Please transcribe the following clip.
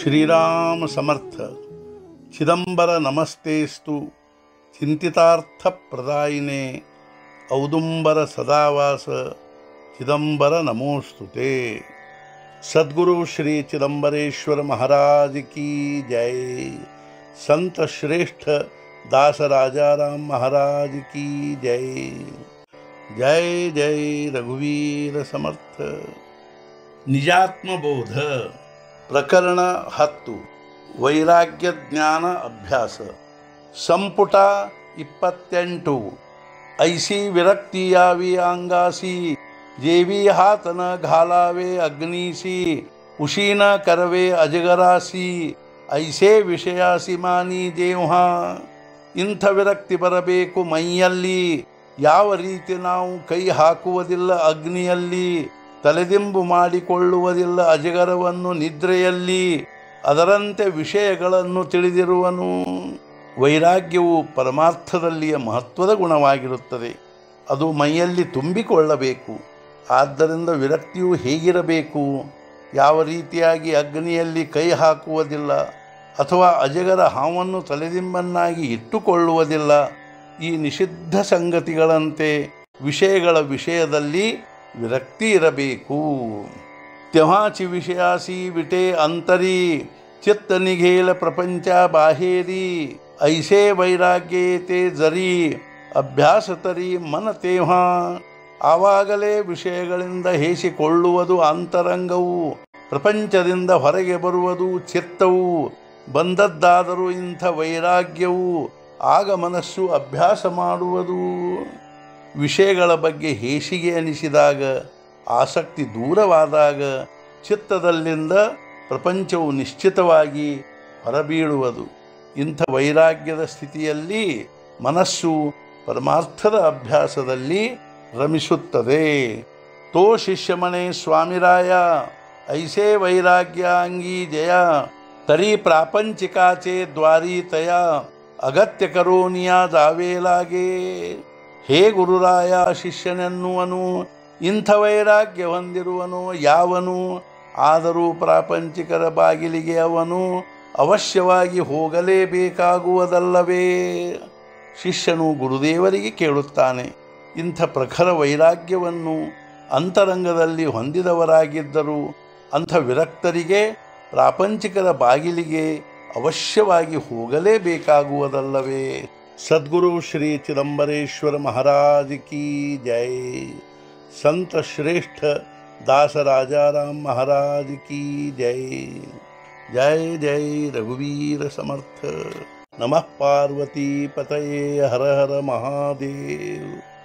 श्रीराम समर्थ। चिदंबर नमस्तेस्तु चिंतितार्थ प्रदायिने औदुंबर सदावास चिदंबर नमोस्तुते। सद्गुरु श्री चिदंबरेश्वर महाराज की जय। संत श्रेष्ठ दास राजाराम महाराज की जय। जय जय रघुवीर समर्थ। निजात्मबोध प्रकरण 10 वैराग्य ज्ञान अभ्यास संपुಟ 28 ऐसी विरक्ती यावी अंगासी जेवी हात न घालावे अग्नीसी उशी न करवे अजगरासी ऐसे विषयासी मानी जेव्हा ಇಂಥ ವಿರಕ್ತಿ ಬರಬೇಕು ಮೈಯಲ್ಲಿ ಯಾವ ರೀತಿ ನಾವು ಕೈ ಹಾಕುವುದಿಲ್ಲ ಅಗ್ನಿಯಲ್ಲಿ ತಲೆದಿಂಬು ಮಾಡಿಕೊಳ್ಳುವುದಿಲ್ಲ ಅಜಗರವನ್ನು ನಿದ್ರೆಯಲ್ಲಿ ಅದರಂತೆ ವಿಷಯಗಳನ್ನು ತಿಳಿದಿರುವನು। ವೈರಾಗ್ಯವು ಪರಮಾರ್ಥದಲ್ಲಿಯ ಮಹತ್ವದ ಗುಣವಾಗಿರುತ್ತದೆ, ಅದು ಮೈಯಲ್ಲಿ ತುಂಬಿಕೊಳ್ಳಬೇಕು। ಆದ್ದರಿಂದ ವಿರಕ್ತಿಯು ಹೇಗಿರಬೇಕು? ಯಾವ ರೀತಿಯಾಗಿ ಅಗ್ನಿಯಲ್ಲಿ ಕೈ ಹಾಕುವುದಿಲ್ಲ ಅಥವಾ ಅಜಗರ ಹಾವನ್ನು ತಲೆದಿಂಬನ್ನಾಗಿ ಇಟ್ಟುಕೊಳ್ಳುವುದಿಲ್ಲ। ಈ ನಿಷಿದ್ಧ ಸಂಗತಿಗಳಂತೆ ವಿಷಯಗಳ ವಿಷಯದಲ್ಲಿ विरक्ती इरबेकू। तेव्हाची विषयासी विटे अंतरी चित्त निघेल प्रपंचा बाहेरी ऐसे वैराग्य ते जरी अभ्यास तरी मन तेव्हा आवागले ವಿಷಯಗಳಿಂದ ಹೇಸಿಕೊಳ್ಳುವುದು ಅಂತರಂಗವು ಪ್ರಪಂಚದಿಂದ ಹೊರಗೆ ಬರುವುದು ಚಿತ್ತವು ಬಂದದ್ದಾದರೂ ಇಂಥ ವೈರಾಗ್ಯವು ಆಗ ಮನಸ್ಸು ಅಭ್ಯಾಸ ಮಾಡುವುದು। ವಿಷಯಗಳ ಬಗ್ಗೆ ಹೇಸಿಗೆ ಅನಿಸಿದಾಗ ಆಸಕ್ತಿ ದೂರವಾದಾಗ ಚಿತ್ತದಲ್ಲಿಂದ ಪ್ರಪಂಚವು ನಿಶ್ಚಿತವಾಗಿ ಹೊರಬೀಳುವುದು। ಇಂಥ ವೈರಾಗ್ಯದ ಸ್ಥಿತಿಯಲ್ಲಿ ಮನಸ್ಸು ಪರಮಾರ್ಥದ ಅಭ್ಯಾಸದಲ್ಲಿ ರಮಿಸುತ್ತದೆ। ತೋ ಶಿಷ್ಯಮಣೆ ಸ್ವಾಮಿರಾಯ ಐಸೆ ವೈರಾಗ್ಯ ಅಂಗಿ ಜಯ तरी प्रापंचिकाचे द्वारी तया अगत्य करोनिया जावे लागे। ಹೇ ಗುರುರಾಯ ಶಿಷ್ಯನೆನ್ನುವನು ಇಂಥ ವೈರಾಗ್ಯ ಹೊಂದಿರುವನು ಯಾವನು ಆದರೂ ಪ್ರಾಪಂಚಿಕರ ಬಾಗಿಲಿಗೆ ಅವನು ಅವಶ್ಯವಾಗಿ ಹೋಗಲೇಬೇಕಾಗುವುದಲ್ಲವೇ? ಶಿಷ್ಯನು ಗುರುದೇವರಿಗೆ ಕೇಳುತ್ತಾನೆ, ಇಂಥ ಪ್ರಖರ ವೈರಾಗ್ಯವನ್ನು ಅಂತರಂಗದಲ್ಲಿ ಹೊಂದಿದವರಾಗಿದ್ದರೂ ಅಂಥ ವಿರಕ್ತರಿಗೆ ಪ್ರಾಪಂಚಿಕರ ಬಾಗಿಲಿಗೆ ಅವಶ್ಯವಾಗಿ ಹೋಗಲೇಬೇಕಾಗುವುದಲ್ಲವೇ? सद्गुरु श्री चिदंबरेश्वर महाराज की जय। संत श्रेष्ठ दास राजाराम महाराज की जय। जय जय रघुवीर समर्थ। नमः पार्वती पतये हर हर महादेव।